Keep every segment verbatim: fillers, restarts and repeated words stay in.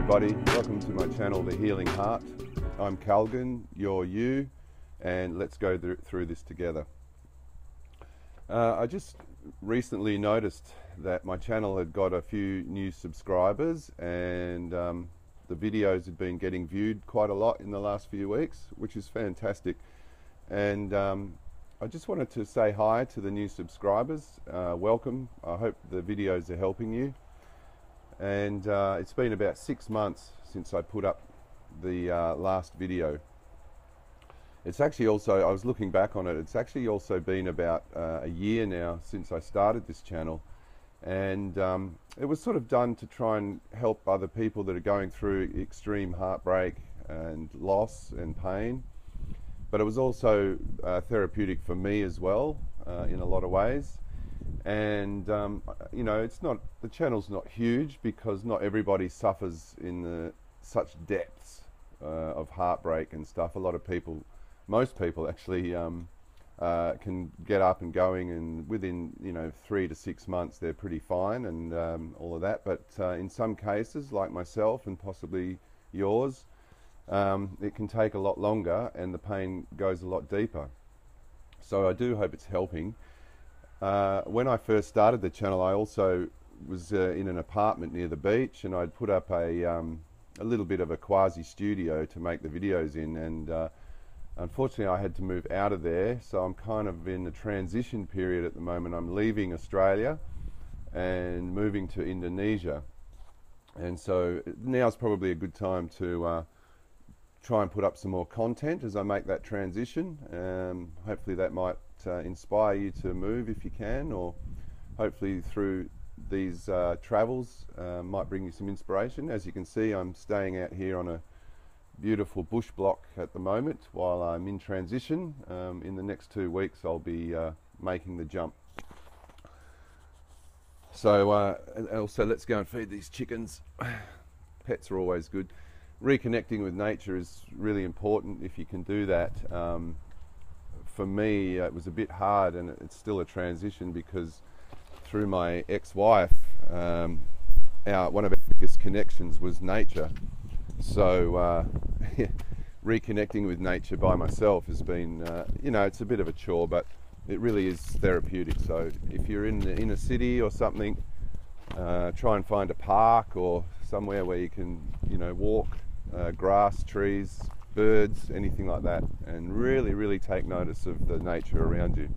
everybody, welcome to my channel The Healing Heart. I'm Calgan, you're you, and let's go th through this together. Uh, I just recently noticed that my channel had got a few new subscribers, and um, the videos had been getting viewed quite a lot in the last few weeks, which is fantastic. And um, I just wanted to say hi to the new subscribers. Uh, welcome. I hope the videos are helping you. And uh, it's been about six months since I put up the uh, last video. It's actually also, I was looking back on it, it's actually also been about uh, a year now since I started this channel. And um, it was sort of done to try and help other people that are going through extreme heartbreak and loss and pain. But it was also uh, therapeutic for me as well, uh, in a lot of ways. And um, you know, it's not, the channel's not huge because not everybody suffers in the, such depths uh, of heartbreak and stuff. A lot of people, most people actually um, uh, can get up and going, and within you know three to six months they're pretty fine and um, all of that. But uh, in some cases, like myself and possibly yours, um, it can take a lot longer and the pain goes a lot deeper. So I do hope it's helping. Uh, when I first started the channel, I also was uh, in an apartment near the beach, and I'd put up a, um, a little bit of a quasi studio to make the videos in, and uh, unfortunately I had to move out of there, so I'm kind of in a transition period at the moment. I'm leaving Australia and moving to Indonesia, and so now's probably a good time to uh, try and put up some more content as I make that transition. Um, hopefully that might uh, inspire you to move if you can, or hopefully through these uh, travels uh, might bring you some inspiration. As you can see, I'm staying out here on a beautiful bush block at the moment while I'm in transition. Um, in the next two weeks I'll be uh, making the jump. So uh, also let's go and feed these chickens. Pets are always good. Reconnecting with nature is really important if you can do that. Um, for me, uh, it was a bit hard, and it's still a transition because through my ex-wife, um, our, one of our biggest connections was nature. So uh, reconnecting with nature by myself has been, uh, you know, it's a bit of a chore, but it really is therapeutic. So if you're in the inner city or something, uh, try and find a park or somewhere where you can, you know, walk. Uh, grass, trees, birds, anything like that, and really, really take notice of the nature around you.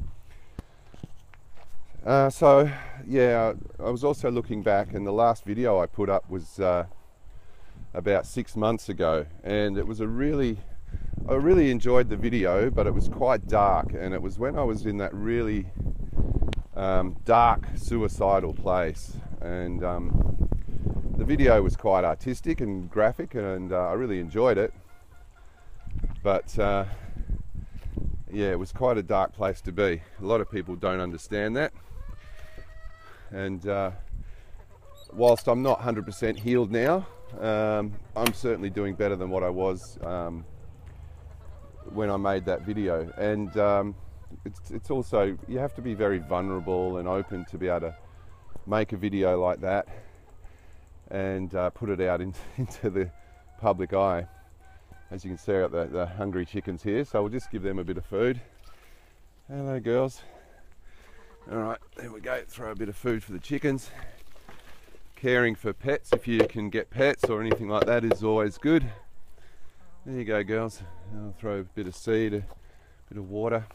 Uh, so, yeah, I was also looking back, and the last video I put up was uh, about six months ago, and it was a really, I really enjoyed the video, but it was quite dark, and it was when I was in that really um, dark, suicidal place, and um, the video was quite artistic and graphic, and uh, I really enjoyed it, but uh, yeah, it was quite a dark place to be. A lot of people don't understand that, and uh, whilst I'm not one hundred percent healed now, um, I'm certainly doing better than what I was um, when I made that video. And um, it's, it's also, you have to be very vulnerable and open to be able to make a video like that and uh, put it out in, into the public eye. As you can see, I've got the, the hungry chickens here, so we'll just give them a bit of food. Hello, girls. All right, there we go. Throw a bit of food for the chickens. Caring for pets, if you can get pets or anything like that, is always good. There you go, girls. I'll throw a bit of seed, a bit of water.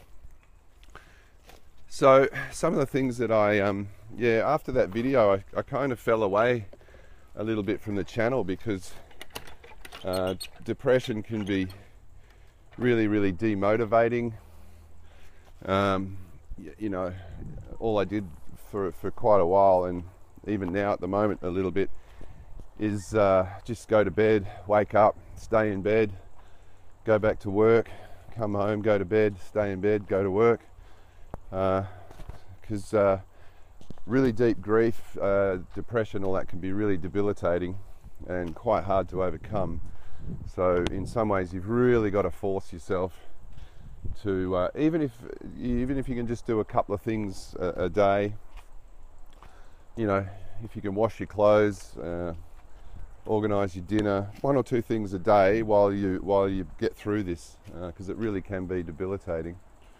So some of the things that I, um, yeah, after that video, I, I kind of fell away a little bit from the channel because uh, depression can be really, really demotivating. Um, you, you know, all I did for, for quite a while, and even now at the moment a little bit, is uh, just go to bed, wake up, stay in bed, go back to work, come home, go to bed, stay in bed, go to work. Because uh, uh, really deep grief, uh, depression, all that can be really debilitating and quite hard to overcome. So in some ways you've really got to force yourself to, uh, even if even if you can just do a couple of things a, a day, you know, if you can wash your clothes, uh, organise your dinner, one or two things a day while you while you get through this, because uh, it really can be debilitating.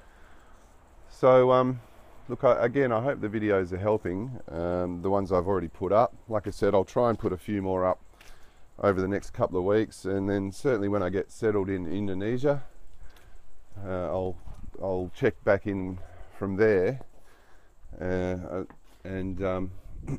So um, look, I, again, I hope the videos are helping, um, the ones I've already put up. Like I said, I'll try and put a few more up over the next couple of weeks, and then certainly when I get settled in Indonesia, uh, I'll I'll check back in from there, uh, and um,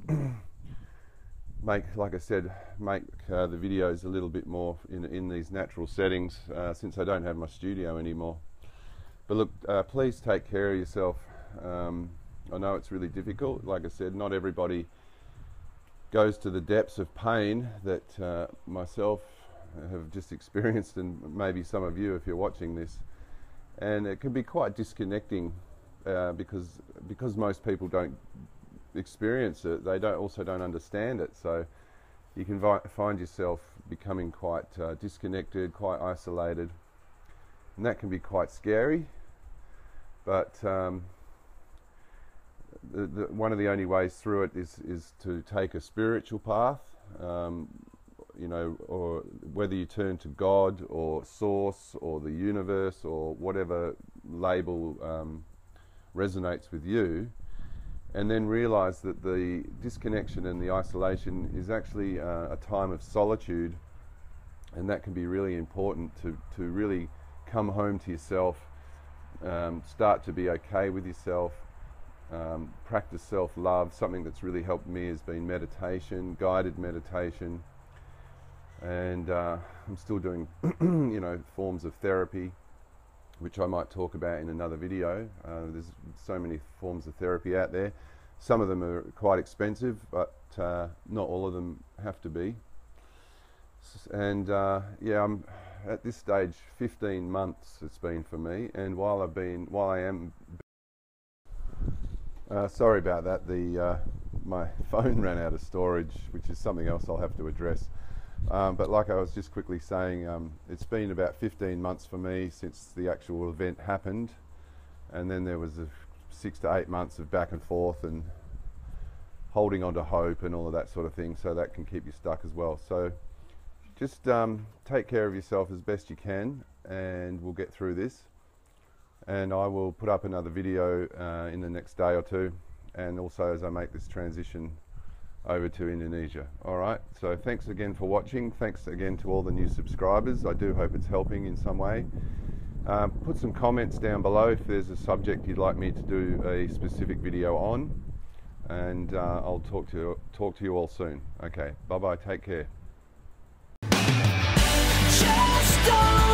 make, like I said, make uh, the videos a little bit more in, in these natural settings, uh, since I don't have my studio anymore. But look, uh, please take care of yourself. Um, I know it's really difficult. Like I said, not everybody goes to the depths of pain that uh, myself have just experienced, and maybe some of you if you're watching this. And it can be quite disconnecting, uh, because because most people don't experience it, they don't also don't understand it. So you can find yourself becoming quite uh, disconnected, quite isolated, and that can be quite scary. But um, the, the, one of the only ways through it is is to take a spiritual path, um, you know, or whether you turn to God or Source or the universe or whatever label um, resonates with you, and then realize that the disconnection and the isolation is actually uh, a time of solitude, and that can be really important to, to really come home to yourself, um, start to be okay with yourself, um, practice self-love. Something that's really helped me has been meditation, guided meditation, and uh, I'm still doing you know, forms of therapy, which I might talk about in another video. Uh, there's so many forms of therapy out there. Some of them are quite expensive, but uh, not all of them have to be. And uh, yeah, I'm at this stage, fifteen months it's been for me, and while I've been, while I am, uh, sorry about that, the uh, my phone ran out of storage, which is something else I'll have to address. Um, but like I was just quickly saying, um, it's been about fifteen months for me since the actual event happened, and then there was a six to eight months of back and forth and holding on to hope and all of that sort of thing, so that can keep you stuck as well. So just um, take care of yourself as best you can, and we'll get through this. And I will put up another video uh, in the next day or two, and also as I make this transition over to Indonesia. Alright, so thanks again for watching. Thanks again to all the new subscribers. I do hope it's helping in some way. Um, put some comments down below if there's a subject you'd like me to do a specific video on, and uh, I'll talk to you, talk to you all soon. Okay, bye bye, take care. Just don't